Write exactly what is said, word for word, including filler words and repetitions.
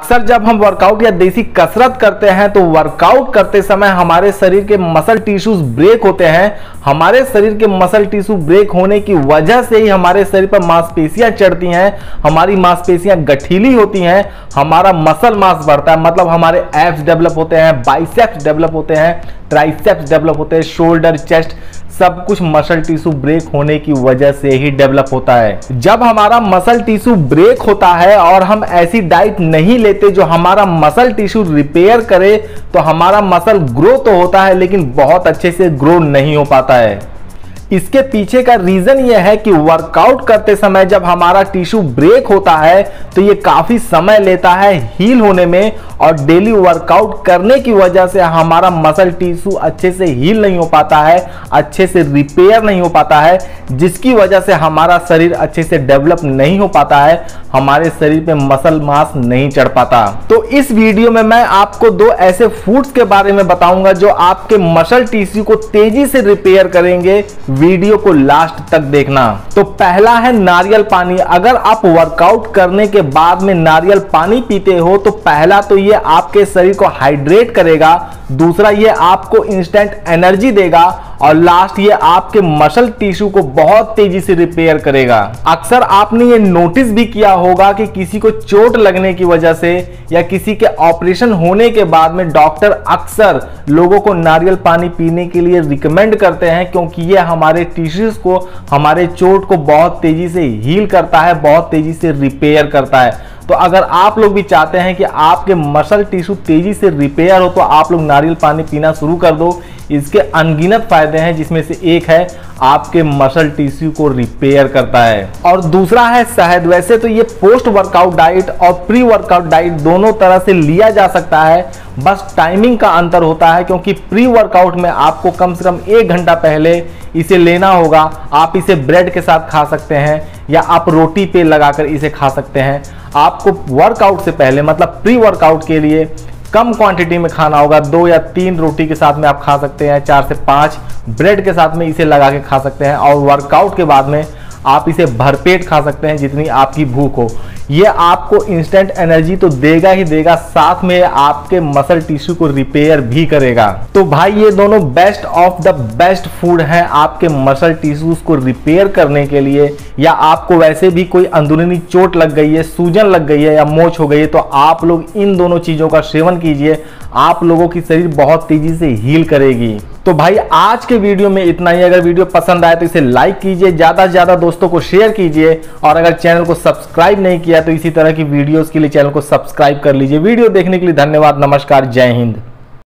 अक्सर जब हम वर्कआउट या देसी कसरत करते हैं तो वर्कआउट करते समय हमारे शरीर के मसल टिश्यूज ब्रेक होते हैं। हमारे शरीर के मसल टिश्यू ब्रेक होने की वजह से ही हमारे शरीर पर मांसपेशियां चढ़ती हैं, हमारी मांसपेशियां गठीली होती हैं, हमारा मसल मास बढ़ता है, मतलब हमारे एब्स डेवलप होते हैं, बाइसेप्स डेवलप होते हैं, ट्राइसेप्स डेवलप होते हैं, शोल्डर, चेस्ट, सब कुछ मसल टिश्यू ब्रेक होने की वजह से ही डेवलप होता है। जब हमारा मसल टिश्यू ब्रेक होता है और हम ऐसी डाइट नहीं लेते जो हमारा मसल टिश्यू रिपेयर करे, तो हमारा मसल ग्रो तो होता है लेकिन बहुत अच्छे से ग्रो नहीं हो पाता है। इसके पीछे का रीजन यह है कि वर्कआउट करते समय जब हमारा टिश्यू ब्रेक होता है तो ये काफी समय लेता है हील होने में, और डेली वर्कआउट करने की वजह से हमारा मसल टिश्यू अच्छे से हील नहीं हो पाता है, अच्छे से रिपेयर नहीं हो पाता है, जिसकी वजह से हमारा शरीर अच्छे से डेवलप नहीं हो पाता है, हमारे शरीर पे मसल मास नहीं चढ़ पाता। तो इस वीडियो में मैं आपको दो ऐसे फूड्स के बारे में बताऊंगा जो आपके मसल टिश्यू को तेजी से रिपेयर करेंगे। वीडियो को लास्ट तक देखना। तो पहला है नारियल पानी। अगर आप वर्कआउट करने के बाद में नारियल पानी पीते हो तो पहला तो ये आपके शरीर को हाइड्रेट करेगा, दूसरा ये आपको इंस्टेंट एनर्जी देगा, और लास्ट ये आपके मसल टिश्यू को बहुत तेजी से रिपेयर करेगा। अक्सर आपने ये नोटिस भी किया होगा कि किसी को चोट लगने की वजह से या किसी के ऑपरेशन होने के बाद में डॉक्टर अक्सर लोगों को नारियल पानी पीने के लिए रिकमेंड करते हैं, क्योंकि ये हमारे टिश्यूज को, हमारे चोट को बहुत तेजी से हील करता है, बहुत तेजी से रिपेयर करता है। तो अगर आप लोग भी चाहते हैं कि आपके मसल टिश्यू तेजी से रिपेयर हो तो आप लोग नारियल पानी पीना शुरू कर दो। इसके अनगिनत फायदे हैं, जिसमें से एक है आपके मसल टिश्यू को रिपेयर करता है, और दूसरा है शहद। वैसे तो ये पोस्ट वर्कआउट डाइट और प्री वर्कआउट डाइट दोनों तरह से लिया जा सकता है, बस टाइमिंग का अंतर होता है, क्योंकि प्री वर्कआउट में आपको कम से कम एक घंटा पहले इसे लेना होगा। आप इसे ब्रेड के साथ खा सकते हैं या आप रोटी पे लगाकर इसे खा सकते हैं। आपको वर्कआउट से पहले, मतलब प्री वर्कआउट के लिए कम क्वांटिटी में खाना होगा। दो या तीन रोटी के साथ में आप खा सकते हैं, चार से पाँच ब्रेड के साथ में इसे लगा के खा सकते हैं, और वर्कआउट के बाद में आप इसे भरपेट खा सकते हैं जितनी आपकी भूख हो। ये आपको इंस्टेंट एनर्जी तो देगा ही देगा, साथ में आपके मसल टिश्यू को रिपेयर भी करेगा। तो भाई ये दोनों best of the best food हैं आपके मसल टिश्यूज को रिपेयर करने के लिए। या आपको वैसे भी कोई अंदरूनी चोट लग गई है, सूजन लग गई है या मोच हो गई है, तो आप लोग इन दोनों चीजों का सेवन कीजिए, आप लोगों की शरीर बहुत तेजी से हील करेगी। तो भाई आज के वीडियो में इतना ही। अगर वीडियो पसंद आए तो इसे लाइक कीजिए, ज्यादा से ज्यादा दोस्तों को शेयर कीजिए, और अगर चैनल को सब्सक्राइब नहीं किया तो इसी तरह की वीडियोस के लिए चैनल को सब्सक्राइब कर लीजिए। वीडियो देखने के लिए धन्यवाद। नमस्कार, जय हिंद।